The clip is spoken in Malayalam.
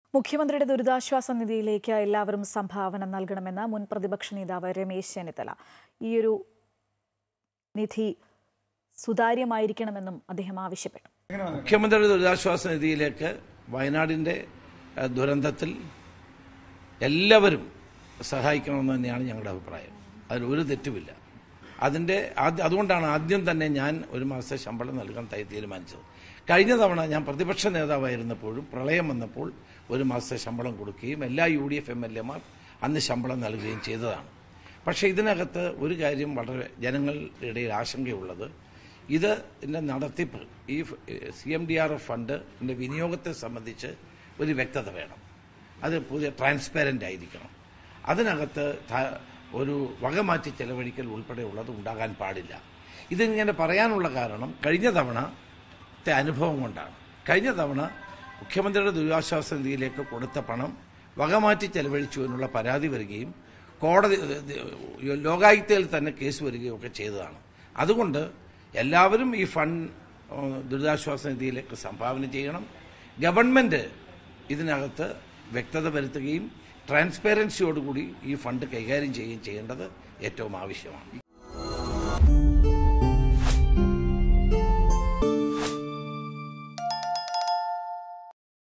മുഖ്യമന്ത്രിയുടെ ദുരിതാശ്വാസ നിധിയിലേക്ക് എല്ലാവരും സംഭാവന നൽകണമെന്ന് മുൻ പ്രതിപക്ഷ നേതാവ് രമേശ് ചെന്നിത്തല. ഈയൊരു നിധി സുതാര്യമായിരിക്കണമെന്നും അദ്ദേഹം ആവശ്യപ്പെട്ടു. മുഖ്യമന്ത്രിയുടെ ദുരിതാശ്വാസ നിധിയിലേക്ക് വയനാടിന്റെ ദുരന്തത്തിൽ എല്ലാവരും സഹായിക്കണമെന്ന് തന്നെയാണ് ഞങ്ങളുടെ അഭിപ്രായം. അതിലൊരു തെറ്റുമില്ല. അതുകൊണ്ടാണ് ആദ്യം തന്നെ ഞാൻ ഒരു മാസത്തെ ശമ്പളം നൽകാൻ തീരുമാനിച്ചത്. കഴിഞ്ഞ തവണ ഞാൻ പ്രതിപക്ഷ നേതാവായിരുന്നപ്പോഴും പ്രളയം വന്നപ്പോൾ ഒരു മാസത്തെ ശമ്പളം കൊടുക്കുകയും എല്ലാ UDF MLA-മാർ അന്ന് ശമ്പളം നൽകുകയും ചെയ്തതാണ്. പക്ഷേ ഇതിനകത്ത് ഒരു കാര്യം വളരെ ജനങ്ങളുടെ ഇടയിൽ ആശങ്കയുള്ളത്, ഇതിൻ്റെ നടത്തിപ്പ്, ഈ CMDRF ഫണ്ടിൻ്റെ വിനിയോഗത്തെ സംബന്ധിച്ച് ഒരു വ്യക്തത വേണം. അത് ട്രാൻസ്പാരൻ്റ് ആയിരിക്കണം. അതിനകത്ത് ഒരു വകമാറ്റി ചെലവഴിക്കൽ ഉൾപ്പെടെയുള്ളത് ഉണ്ടാകാൻ പാടില്ല. ഇതിങ്ങനെ പറയാനുള്ള കാരണം കഴിഞ്ഞ തവണത്തെ അനുഭവം കൊണ്ടാണ്. കഴിഞ്ഞ തവണ മുഖ്യമന്ത്രിയുടെ ദുരിതാശ്വാസ നിധിയിലേക്ക് കൊടുത്ത പണം വകമാറ്റി ചെലവഴിച്ചു എന്നുള്ള പരാതി വരികയും കോടതി ലോകായുക്തയിൽ തന്നെ കേസ് വരികയും ഒക്കെ ചെയ്തതാണ്. അതുകൊണ്ട് എല്ലാവരും ഈ ദുരിതാശ്വാസ നിധിയിലേക്ക് സംഭാവന ചെയ്യണം. ഗവൺമെന്റ് ഇതിനകത്ത് വ്യക്തത വരുത്തുകയും ട്രാൻസ്പെറൻസിയോടുകൂടി ഈ ഫണ്ട് കൈകാര്യം ചെയ്യുകയും ചെയ്യേണ്ടത് ഏറ്റവും ആവശ്യമാണ്.